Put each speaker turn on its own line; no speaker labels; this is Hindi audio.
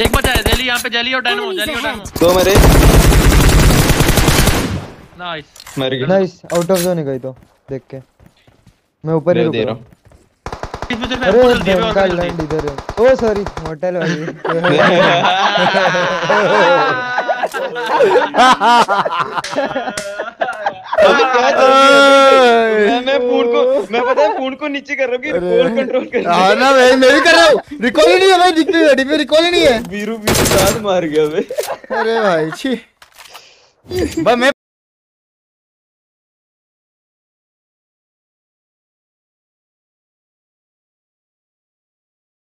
एक बचा है जेली, यहाँ पे जेली और डायनो, जेली और डायनो।
दो मेरे।
नाइस
मर गया।
नाइस, आउट ऑफ जोन है गई तो देख के मैं ऊपर ही रुक
दे
रहा
रहा
हूँ।
इसमें सिर्फ
अरे
एम्पो जल्दी है और
का
जल्दी।
लैंड इधर है। ओ सॉरी होटल वाली।
अबे क्या चल रहा है? मैं पता है फोन को नीचे कर रहा हूँ कि रिकॉल कंट्रोल कर।
हाँ ना भाई मैं भी कर रहा हूँ। रिकॉल ही नहीं है भाई, दिखती गाड़ी पे रिकॉल ही नहीं है।
वीरू साथ मार गया बे।
अरे भाई छी भाई मैं